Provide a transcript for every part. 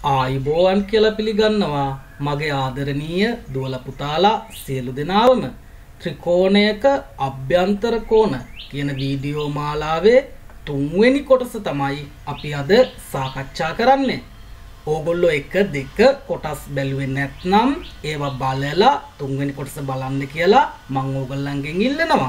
ආයුබෝවන් කියලා පිළිගන්නවා මගේ ආදරණීය දුවල පුතාලා සියලු දෙනාම ත්‍රිකෝණයක අභ්‍යන්තර කෝණ කියන වීඩියෝ මාලාවේ 3 වෙනි කොටස තමයි අපි අද සාකච්ඡා කරන්නේ. ඕගොල්ලෝ 1 2 කොටස් බැලුවේ නැත්නම් ඒවා බලලා 3 වෙනි කොටස බලන්න කියලා මම ඕගොල්ලන්ගෙන් ඉල්ලනවා.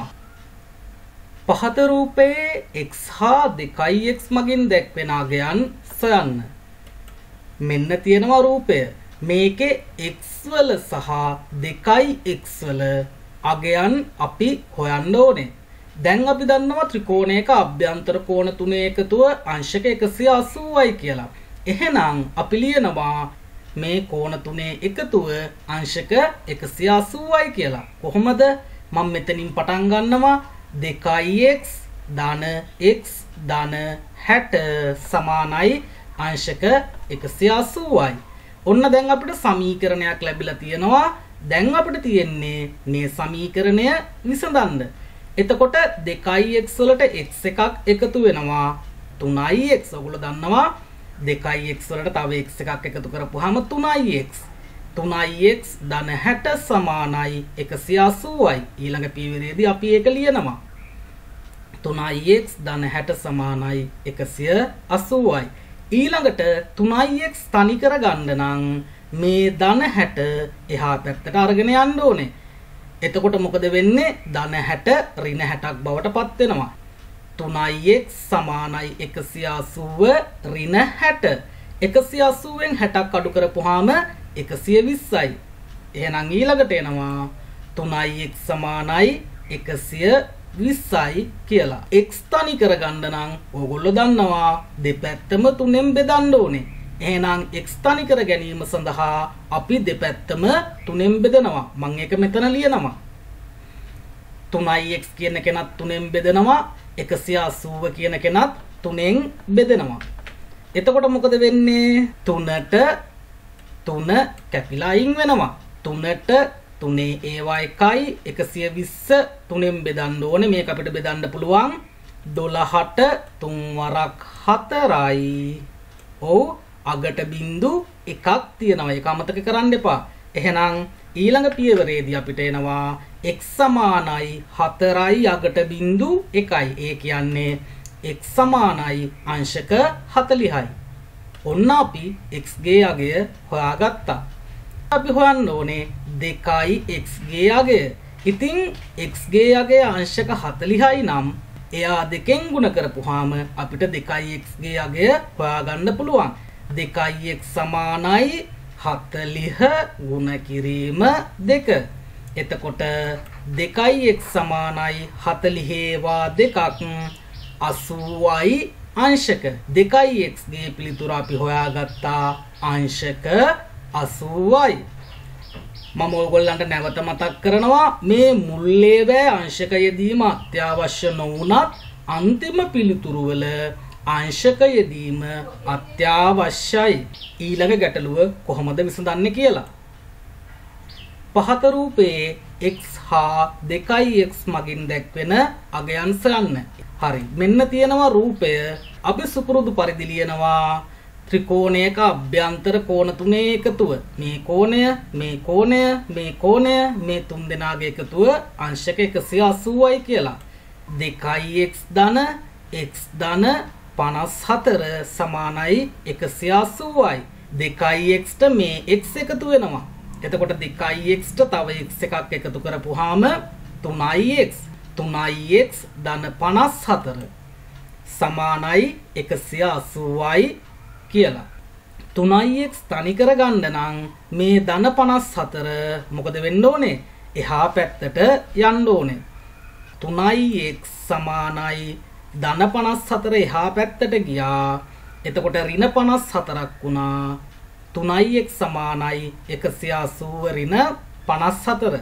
පහත රූපයේ x හා 2x මගින් දැක්වෙන අගයන් සොයන්න. මෙන්න තියෙනවා රූපය. මේකේ x වල සහ 2x වල අගයන් අපි හොයන්න ඕනේ. දැන් අපි දන්නවා ත්‍රිකෝණයක අභ්‍යන්තර කෝණ තුනේ එකතුව අංශක 180යි කියලා. එහෙනම් අපි ලියනවා මේ කෝණ තුනේ එකතුව අංශක 180යි කියලා. කොහොමද? මම මෙතනින් පටන් ගන්නවා 2x ධන x ධන 60 සමානයි අංශක 180යි. ඔන්න දැන් අපිට සමීකරණයක් ලැබිලා තියෙනවා. දැන් අපිට තියෙන්නේ මේ සමීකරණය විසඳන්න. එතකොට 2x වලට x එකක් එකතු වෙනවා 3x. ඔයගොල්ලෝ දන්නවා 2x වලට තව x එකක් එකතු කරපුවාම 3x. 3x ධන 60 සමානයි 180යි. ඊළඟ පියවරේදී අපි ඒක ලියනවා. 3x ධන 60 සමානයි 180යි. ඊළඟට 3x තනි කර ගන්න නම් මේ ධන 60 එහා පැත්තට අරගෙන යන්න ඕනේ. එතකොට මොකද වෙන්නේ? ධන 60 ඍණ 60ක් බවට පත් වෙනවා. 3x සමානයි 180 ඍණ 60. 180ෙන් 60ක් අඩු කරපුවාම 120යි. එහෙනම් ඊළඟට එනවා 3x සමානයි 120යි කියලා. x තනි කරගන්න නම් ඕගොල්ලෝ දන්නවා දෙපැත්තම 3ෙන් බෙදන්න ඕනේ. එහෙනම් x තනි කර ගැනීම සඳහා අපි දෙපැත්තම 3ෙන් බෙදනවා. මම ඒක මෙතන ලියනවා. 3x කියන කෙනත් 3ෙන් බෙදනවා. 180 කියන කෙනත් 3ෙන් බෙදනවා. එතකොට මොකද වෙන්නේ? 3ට 3 කැපිලා අයින් වෙනවා. 3ට 3 ඒවා 1යි 120 3ෙන් බෙදන්න ඕනේ. මේක අපිට බෙදන්න පුළුවන් 12ට 3 වරක් 4යි. ඔව් අගට බිංදු එකක් තියෙනවා. ඒක අමතක කරන්න එපා. එහෙනම් ඊළඟ පියවරේදී අපිට එනවා x සමානයි 4යි අගට බිංදු 1යි. ඒ කියන්නේ x සමානයි අංශක 40යි. ඔන්න අපි x ගේ අගය හොයාගත්තා. අපි හොයන්න ඕනේ 2යි x ගේ අගය. ඉතින් x ගේ අගය අංශක 40යි නම් එයා දෙකෙන් ගුණ කරපුවාම අපිට 2යි x ගේ අගය හොයාගන්න පුළුවන්. 2x සමානයි 40 ගුණ කිරීම 2. එතකොට 2x සමානයි 40 වා 2ක් 80යි අංශක. 2x ගේ පිළිතුර අපි හොයාගත්තා අංශක 80යි. මම ඔයගොල්ලන්ට නැවත මතක් කරනවා මේ මුල්ලේවැ අංශක යෙදීම අත්‍යවශ්‍ය නොවුනත් අන්තිම පිළිතුරු වල අංශක යෙදීම අත්‍යවශ්‍යයි. ඊළඟ ගැටලුව කොහොමද විසඳන්නේ කියලා. පහත රූපයේ x හා 2x මගින් දැක්වෙන අගයන් සොයන්න. හරි. මෙන්න තියෙනවා රූපය. අපි සුපුරුදු පරිදි ලියනවා ත්‍රිකෝණයක අභ්‍යන්තර කෝණ තුනේ එකතුව. මේ කෝණය, මේ කෝණය, මේ කෝණය, මේ තුන් දෙනාගේ එකතුව අංශක 180යි කියලා. 2x ධන x ධන 54 සමානයි 180යි. 2x ට මේ x එකතු වෙනවා. එතකොට 2x ට තව x එකක් එකතු කරපුවාම 3x. 3x ධන 54 සමානයි 180යි කියලා. 3x තනි කරගන්න නම් මේ ධන 54 මොකද වෙන්න ඕනේ? එහා පැත්තට යන්න ඕනේ. 3x සමානයි ධන 54 එහා පැත්තට ගියා. එතකොට ඍණ 54ක් වුණා. 3x සමානයි 180 ඍණ 54.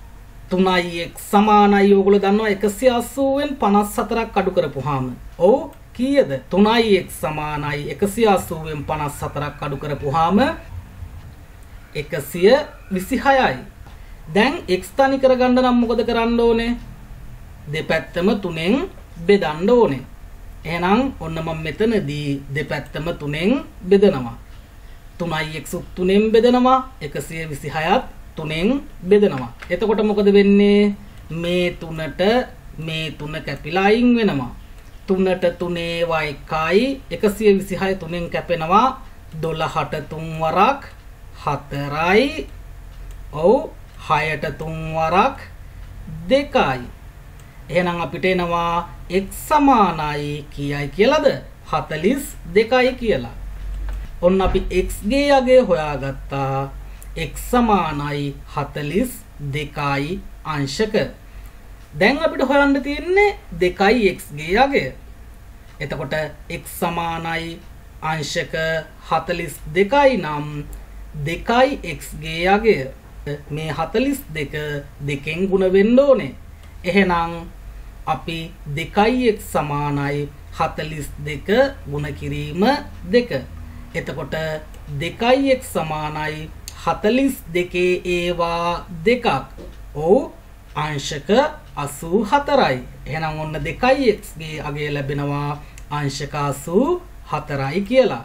3x සමානයි ඕගොල්ලෝ දන්නවා 180ෙන් 54ක් අඩු කරපුවාම. ඔව් කීයද? 3x සමානයි 180ෙන් 54ක් අඩු කරපුවාම 126යි. දැන් x තනි කරගන්න නම් මොකද කරන්න ඕනේ? දෙපැත්තම 3ෙන් බෙදන්න ඕනේ. එහෙනම් ඔන්න මම මෙතනදී දෙපැත්තම 3ෙන් බෙදනවා. 3x උත් 3ෙන් බෙදනවා 126ත් 3ෙන් බෙදනවා. එතකොට මොකද වෙන්නේ? මේ 3ට මේ 3 කැපිලා අයින් වෙනවා. 3ට 3 ඒවා 1යි 126 3ෙන් කැපෙනවා 12ට 3 වරක් 4යි. ඔව් 6ට 3 වරක් 2යි. එහෙනම් අපිට එනවා x සමානයි කීයයි කියලාද? 42යි කියලා. ඔන්න අපි x ගේ යගේ හොයාගත්තා. x සමානයි 42යි අංශක. දැන් අපිට හොයන්න තියෙන්නේ 2යි x ගේ යගය. එතකොට x සමානයි අංශක 42යි නම් 2යි x ගේ යගය. මේ 42 දෙකෙන් ගුණ වෙන්න ඕනේ. එහෙනම් අපි 2යි x සමානයි 42 ගුණ කිරීම 2. එතකොට 2යි x සමානයි 42 ඒවා දෙකක්. ඔව් අංශක 84යි. එහෙනම් ඔන්න 2යි x ගේ අගය ලැබෙනවා අංශක 84යි කියලා.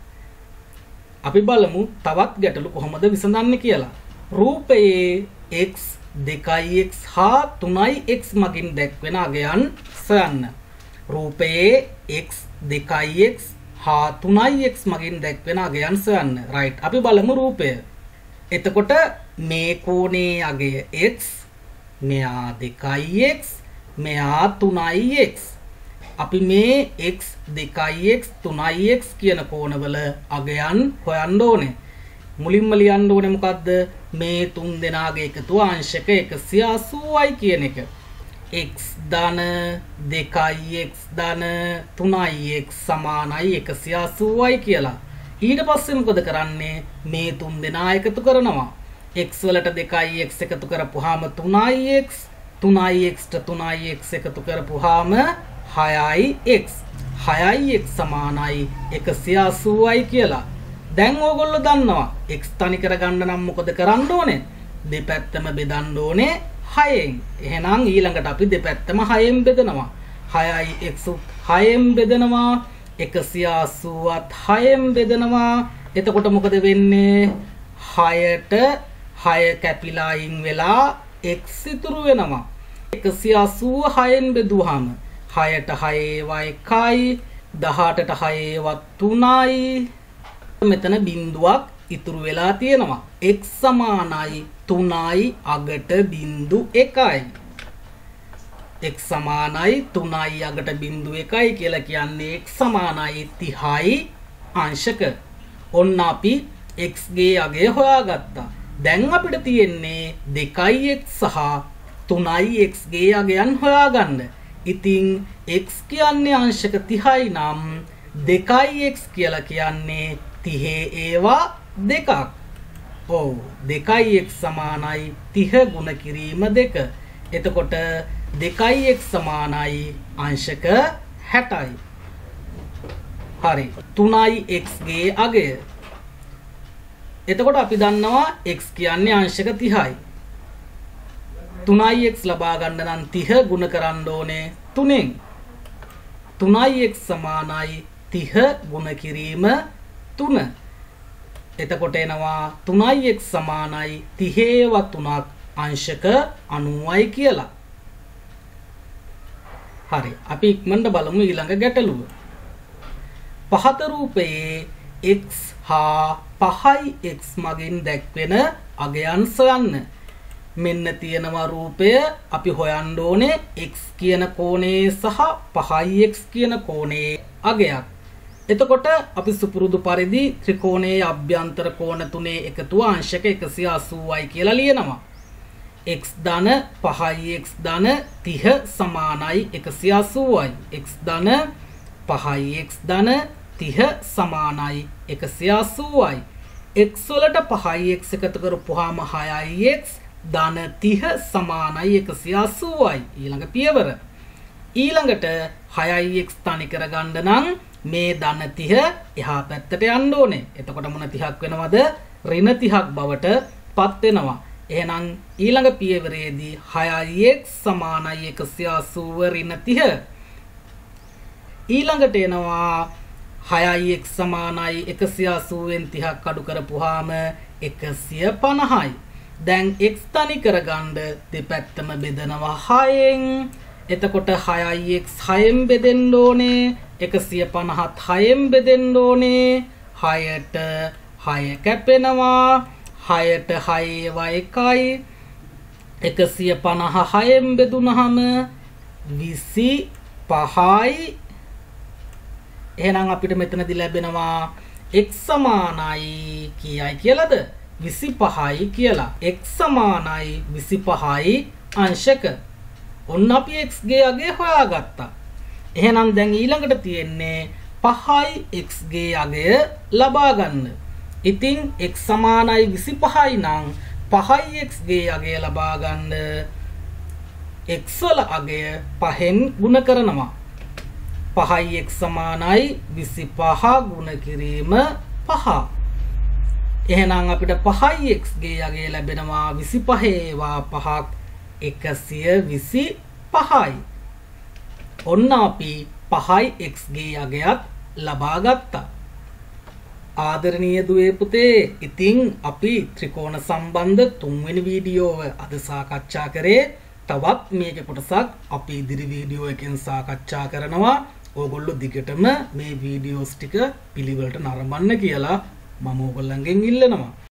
අපි බලමු තවත් ගැටලු කොහොමද විසඳන්නේ කියලා. රූපයේ x 2x හා 3x මගින් දැක්වෙන අගයන් සොයන්න. රූපයේ x 2x හා 3x මගින් දැක්වෙන අගයන් සොයන්න. රයිට්. අපි බලමු රූපය. එතකොට මේ කෝණයේ අගය x, මෙයා 2x, මෙයා 3x. අපි මේ x 2x 3x කියන කෝණවල අගයන් හොයන්න ඕනේ. මුලින්ම ලියන්න ඕනේ මොකද්ද? මේ තුන් දෙනාගේ එකතුව අංශක 180යි කියන එක. x ධන 2x ධන 3x සමානයි 180යි කියලා. ඊට පස්සේ මොකද කරන්නේ? මේ තුන් දෙනා එකතු කරනවා. x වලට 2x එකතු කරපුවාම 3x, 3xට 3x එකතු කරපුවාම 6x. 6x සමානයි 180යි කියලා. දැන් ඕගොල්ලෝ දන්නවා x තනි කරගන්න නම් මොකද කරන්න ඕනේ? දෙපැත්තම බෙදන්න ඕනේ 6ෙන්. එහෙනම් ඊළඟට අපි දෙපැත්තම 6ෙන් බෙදනවා. 6යි x 6ෙන් බෙදනවා. 180ත් 6ෙන් බෙදනවා. එතකොට මොකද වෙන්නේ? 6ට 6 කැපිලා අයින් වෙලා x ඉතුරු වෙනවා. 180 6ෙන් බෙදුවාම 6ට 6 ඒවා 1යි, 18ට 6 ඒවා 3යි. මෙතන බිඳුවක් ඉතුරු වෙලා තියෙනවා. x සමානයි 3යි අගට බිඳු 1යි. x සමානයි 3යි අගට බිඳු 1යි කියලා කියන්නේ x සමානයි 30යි අංශක. ඔන්න අපි x ගේ අගය හොයාගත්තා. දැන් අපිට තියෙන්නේ 2x සහ 3x ගේ අගයන් හොයාගන්න. ඉතින් x කියන්නේ අංශක 30යි නම් 2x කියලා කියන්නේ 30 ඒවා දෙකක්. ඔව් 2x සමානයි 30 ගුණ කිරීම 2. එතකොට 2x සමානයි අංශක 60යි. හරි. 3x ගේ අගය. එතකොට අපි දන්නවා x කියන්නේ අංශක 30යි. 3x ලබා ගන්න නම් 30 ගුණ කරන්න ඕනේ 3ෙන්. 3x සමානයි 30 ගුණ කිරීම 3. එතකොට එනවා 3x සමානයි 30 3ක් අංශක 90යි කියලා. හරි. අපි ඉක්මනට බලමු ඊළඟ ගැටලුව. පහත රූපයේ x හා 5x මගින් දැක්වෙන අගයන් සොයන්න. මෙන්න තියෙනවා රූපය. අපි හොයන්න ඕනේ x කියන කෝණයේ සහ 5x කියන කෝණයේ අගයක්. එතකොට අපි සුපුරුදු පරිදි ත්‍රිකෝණයේ අභ්‍යන්තර කෝණ තුනේ එකතුව අංශක 180යි කියලා ලියනවා. x ධන 5x ධන 30 සමානයි 180යි. x ධන 5x ධන 30 සමානයි 180යි. x වලට 5x එකතු කරපුවාම 6x ධන 30 සමානයි 180යි. ඊළඟ පියවර. ඊළඟට 6x තනි කරගන්න නම් මේ ධන 30 එහා පැත්තට යන්න ඕනේ. එතකොට මොන 30ක් වෙනවද? ඍණ 30ක් බවට පත් වෙනවා. එහෙනම් ඊළඟ පියවරේදී 6x සමානයි 180 ඍණ 30. ඊළඟට එනවා 6යි x සමානයි 180න් 30ක් අඩු කරපුවාම 150යි. දැන් x තනි කරගන්න දෙපැත්තම බෙදනවා 6න්. එතකොට 6යි x 6න් බෙදෙන්න ඕනේ. 150ත් 6න් බෙදෙන්න ඕනේ. 6ට 6 කැපෙනවා. 6ට 6 ඒවා 1යි. 150 6න් බෙදුනහම 25යි. එහෙනම් අපිට මෙතනදී ලැබෙනවා x සමානයි කීයයි කියලාද? 25යි කියලා. x සමානයි 25යි අංශක. ඔන්න අපි x ගේ අගය හොයාගත්තා. එහෙනම් දැන් ඊළඟට තියෙන්නේ 5යි x ගේ අගය ලබා ගන්න. ඉතින් x සමානයි 25යි නම් 5යි x ගේ අගය ලබා ගන්න x වල අගය 5න් ගුණ කරනවා. 5යි x සමානයි 25 ගුණ කිරීම 5. එහෙනම් අපිට 5යි x ගේ අගය ලැබෙනවා 25 ඒවා 5ක් 125යි. ඔන්න අපි 5යි x ගේ අගයත් ලබා ගත්තා. ආදරණීය දුවේ පුතේ, ඉතින් අපි ත්‍රිකෝණ සම්බන්ධ 3 වෙනි වීඩියෝව අද සාකච්ඡා කරේ. තවත් මේක කොටසක් අපි ඉදිරි වීඩියෝ එකෙන් සාකච්ඡා කරනවා. ඕගොල්ලෝ දිගටම මේ වීඩියෝස් ටික පිළිවෙලට නරඹන්න කියලා මම ඕගොල්ලන්ගෙන් ඉල්ලනවා.